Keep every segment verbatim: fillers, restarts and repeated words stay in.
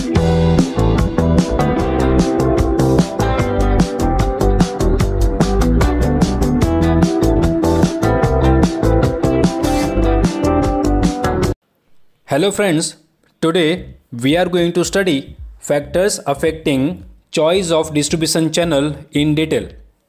Hello friends, today we are going to study factors affecting choice of distribution channel in detail.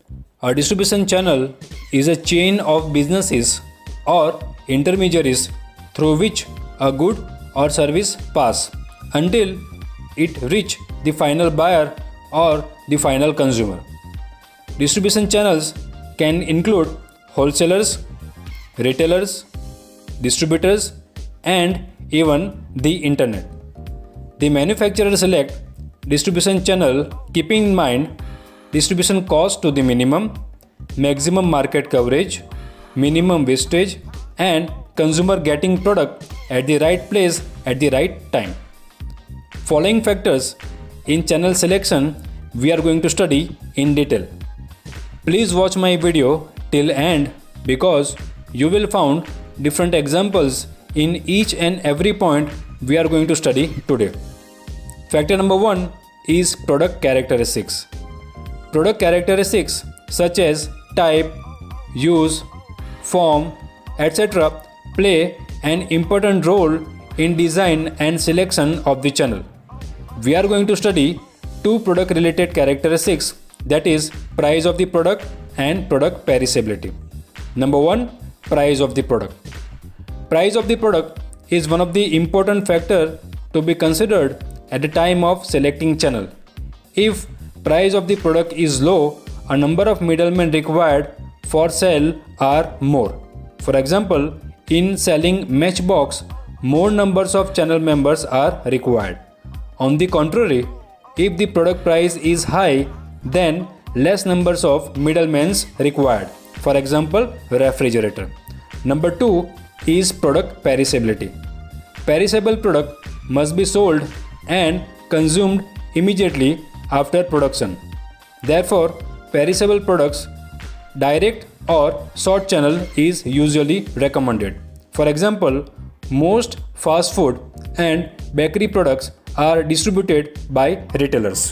A distribution channel is a chain of businesses or intermediaries through which a good or service pass until it reach the final buyer or the final consumer. Distribution channels can include wholesalers, retailers, distributors, and even the internet. The manufacturer select distribution channel keeping in mind distribution cost to the minimum, maximum market coverage, minimum wastage, and consumer getting product at the right place at the right time. Following factors in channel selection we are going to study in detail. Please watch my video till end because you will find different examples in each and every point we are going to study today. Factor number one is product characteristics. Product characteristics such as type, use, form, et cetera play an important role in design and selection of the channel. We are going to study two product related characteristics, that is price of the product and product perishability. Number one, price of the product. Price of the product is one of the important factors to be considered at the time of selecting channel. If price of the product is low, a number of middlemen required for sale are more. For example, in selling Matchbox, more numbers of channel members are required. On the contrary, if the product price is high, then less numbers of middlemen required. For example, refrigerator. Number two is product perishability. Perishable product must be sold and consumed immediately after production. Therefore, perishable products direct or short channel is usually recommended. For example, most fast food and bakery products are distributed by retailers.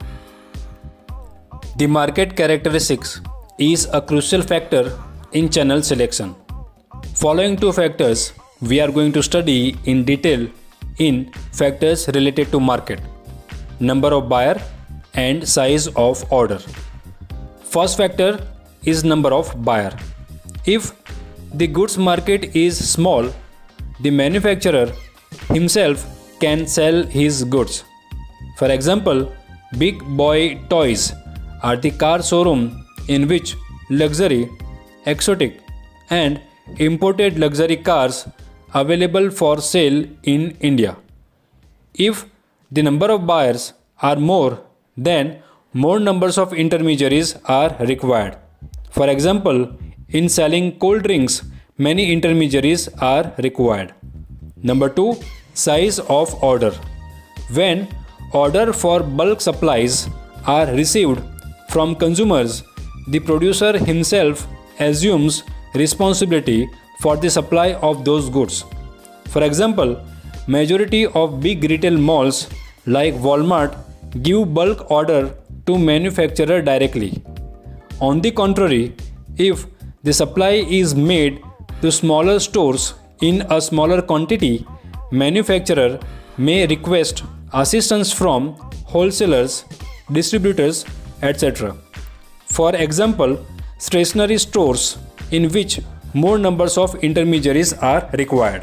The market characteristics is a crucial factor in channel selection. Following two factors we are going to study in detail in factors related to market, number of buyer and size of order. First factor is number of buyer. If the goods market is small, the manufacturer himself can sell his goods. For example, Big Boy Toys are the car showroom in which luxury, exotic, and imported luxury cars available for sale in India. If the number of buyers are more, then more numbers of intermediaries are required. For example, in selling cold drinks, many intermediaries are required. Number two, size of order. When order for bulk supplies are received from consumers, the producer himself assumes responsibility for the supply of those goods. For example, majority of big retail malls like Walmart give bulk order to manufacturer directly. On the contrary, if the supply is made to smaller stores in a smaller quantity, manufacturer may request assistance from wholesalers, distributors, et cetera. For example, stationery stores in which more numbers of intermediaries are required.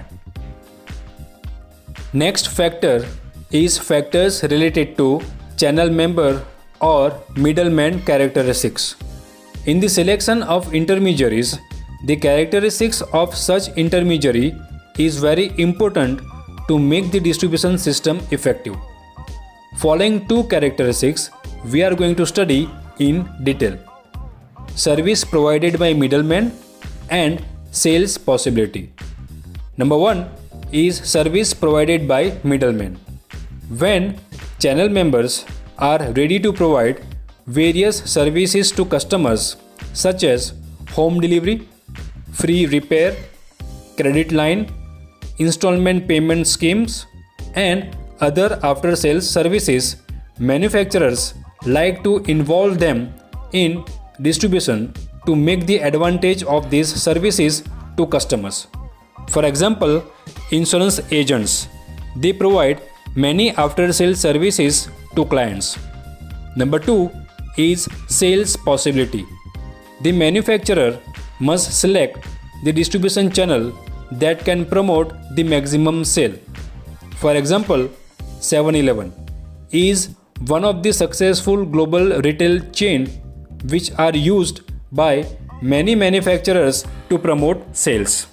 Next factor is factors related to channel member or middleman characteristics. In the selection of intermediaries, the characteristics of such intermediary is very important to make the distribution system effective. Following two characteristics we are going to study in detail: service provided by middlemen and sales possibility. Number one is service provided by middlemen. When channel members are ready to provide various services to customers such as home delivery, free repair, credit line, installment payment schemes, and other after-sales services, manufacturers like to involve them in distribution to make the advantage of these services to customers. For example, insurance agents, they provide many after-sales services to clients. Number two is sales possibility. The manufacturer must select the distribution channel that can promote the maximum sale. For example, seven eleven is one of the successful global retail chain which are used by many manufacturers to promote sales.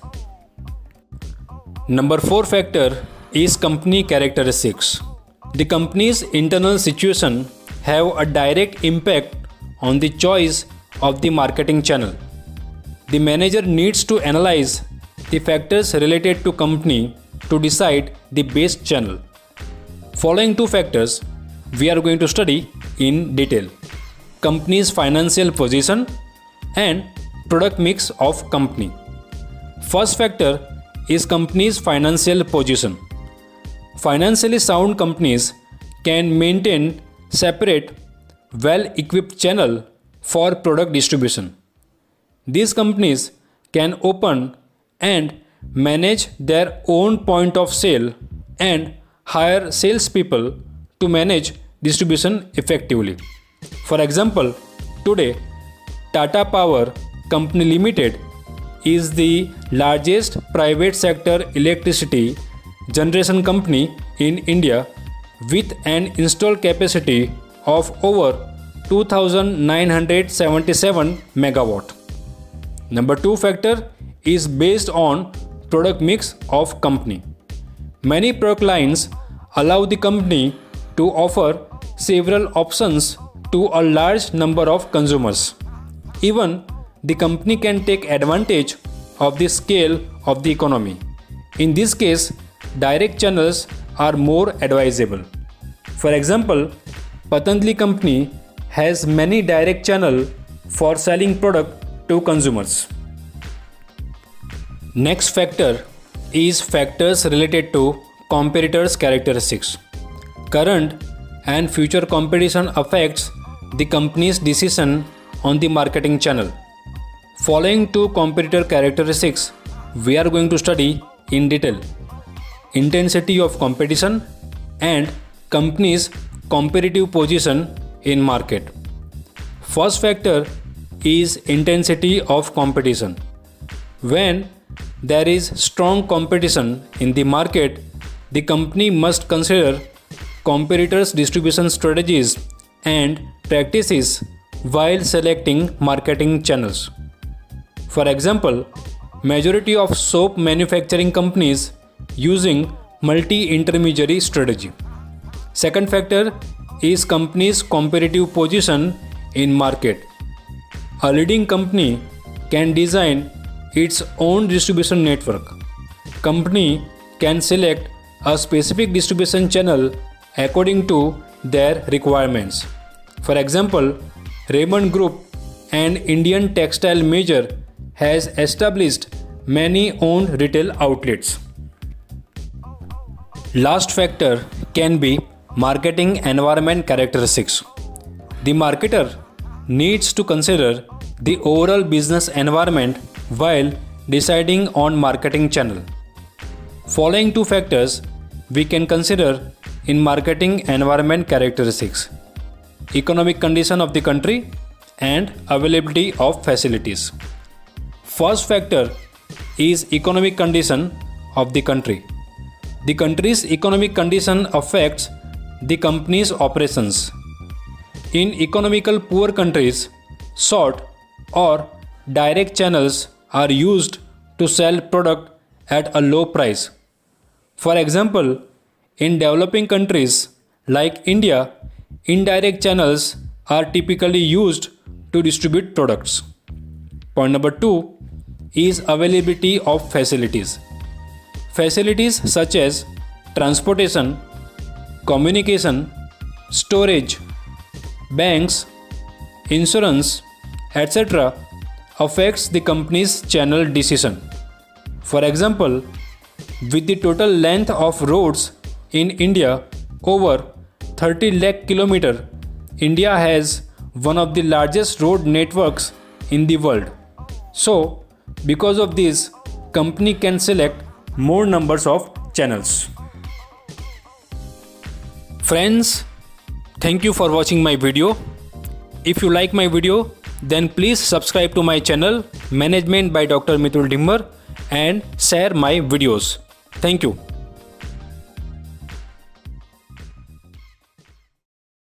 Number four factor is company characteristics. The company's internal situation have a direct impact on the choice of the marketing channel. The manager needs to analyze the factors related to company to decide the best channel. Following two factors we are going to study in detail: company's financial position and product mix of company. First factor is company's financial position. Financially sound companies can maintain separate, well-equipped channel for product distribution. These companies can open and manage their own point of sale and hire salespeople to manage distribution effectively. For example, today Tata Power Company Limited is the largest private sector electricity generation company in India with an installed capacity of over two thousand nine hundred seventy-seven megawatt. Number two factor is based on product mix of company. Many product lines allow the company to offer several options to a large number of consumers. Even the company can take advantage of the scale of the economy. In this case, direct channels are more advisable. For example, Patanjali company has many direct channels for selling product to consumers. Next factor is factors related to competitors' characteristics. Current and future competition affects the company's decision on the marketing channel. Following two competitor characteristics we are going to study in detail: intensity of competition and company's competitive position in market. First factor is intensity of competition. When there is strong competition in the market, the company must consider competitors' distribution strategies and practices while selecting marketing channels. For example, majority of soap manufacturing companies using multi-intermediary strategy. Second factor is company's competitive position in market. A leading company can design its own distribution network. Company can select a specific distribution channel according to their requirements. For example, Raymond Group, an Indian textile major, has established many own retail outlets. Last factor can be marketing environment characteristics. The marketer needs to consider the overall business environment while deciding on marketing channel. Following two factors we can consider in marketing environment characteristics: economic condition of the country and availability of facilities. First factor is economic condition of the country. The country's economic condition affects the company's operations. In economical poor countries, short or direct channels are used to sell product at a low price. For example, in developing countries like India, indirect channels are typically used to distribute products. Point number two is availability of facilities. Facilities such as transportation, communication, storage, banks, insurance, et cetera affects the company's channel decision. For example, with the total length of roads in India over thirty lakh kilometer, India has one of the largest road networks in the world. So, because of this, company can select more numbers of channels. Friends, thank you for watching my video. If you like my video, then please subscribe to my channel Management by Doctor Mitul Dimbar and share my videos. Thank you.